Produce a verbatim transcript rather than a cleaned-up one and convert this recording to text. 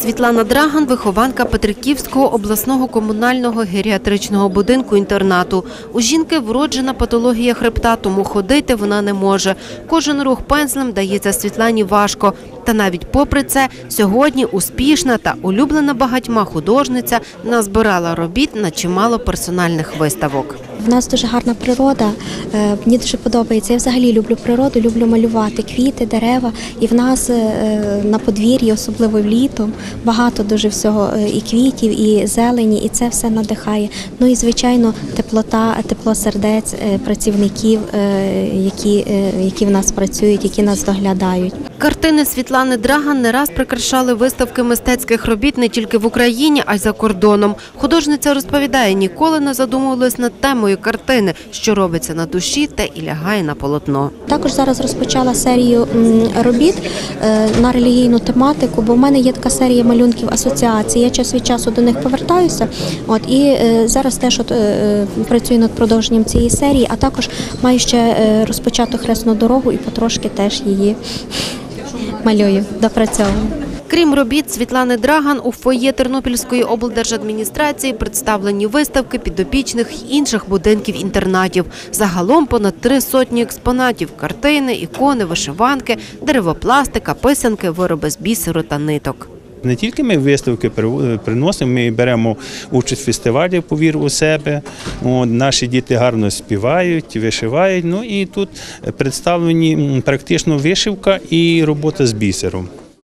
Світлана Драган – вихованка Петриківського обласного комунального геріатричного будинку-інтернату. У жінки вроджена патологія хребта, тому ходити вона не може. Кожен рух пензлем дається Світлані важко. Та навіть попри це, сьогодні успішна та улюблена багатьма художниця назбирала робіт на чимало персональних виставок. В нас дуже гарна природа, мені дуже подобається. Я взагалі люблю природу, люблю малювати квіти, дерева. І в нас на подвір'ї, особливо літом, багато дуже всього і квітів, і зелені, і це все надихає. Ну і, звичайно, теплота, тепло сердець працівників, які, які в нас працюють, які нас доглядають. Картини Світлани Драган не раз прикрашали виставки мистецьких робіт не тільки в Україні, а й за кордоном. Художниця розповідає, ніколи не задумувалась над темою картини, що робиться на душі, те і лягає на полотно. Також зараз розпочала серію робіт на релігійну тематику, бо в мене є така серія малюнків асоціації. Я час від часу до них повертаюся. От, і зараз теж от, працюю над продовженням цієї серії, а також маю ще розпочату хресну дорогу і потрошки теж її малюю, допрацьовую. Крім робіт Світлани Драган, у фоє Тернопільської облдержадміністрації представлені виставки підопічних й інших будинків-інтернатів. Загалом понад три сотні експонатів – картини, ікони, вишиванки, деревопластика, писанки, вироби з бісеру та ниток. Не тільки ми виставки приносимо, ми беремо участь в фестивалі «Повір у себе». От, наші діти гарно співають, вишивають. Ну і тут представлені практично вишивка і робота з бісером.